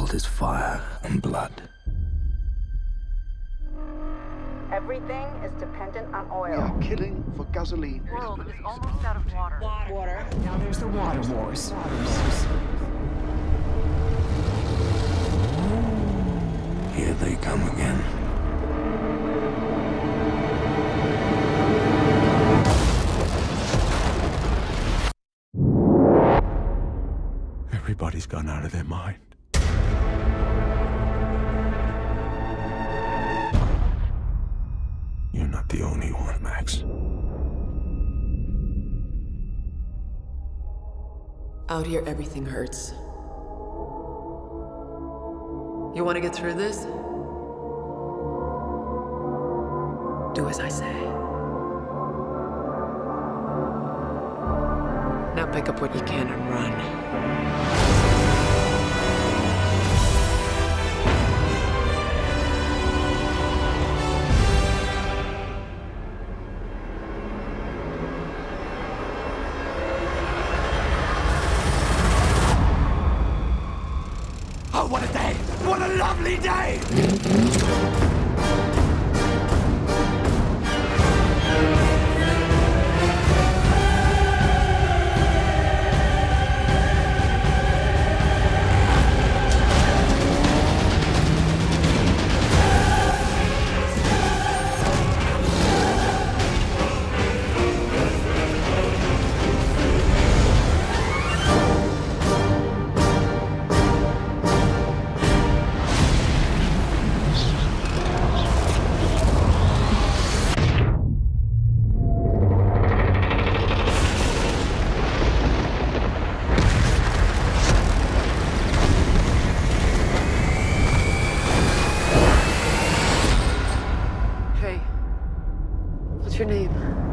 world is fire and blood. Everything is dependent on oil. We are killing for gasoline. The world is almost out of water. Water. Now there's the water wars. Here they come again. Everybody's gone out of their mind. You're not the only one, Max. Out here, everything hurts. You want to get through this? Do as I say. Now pick up what you can and run. Oh, what a day! What a lovely day! Hey, what's your name?